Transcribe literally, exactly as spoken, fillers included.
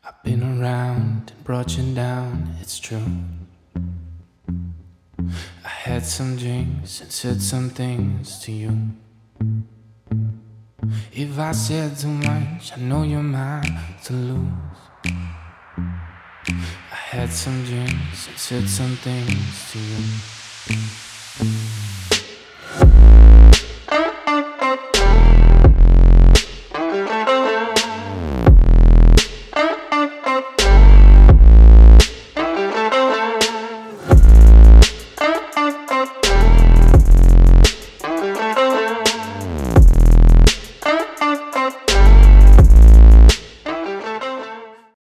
I've been around and brought you down, it's true. I had some drinks and said some things to you. If I said too much, I know you're mine to lose. I had some drinks and said some things to you.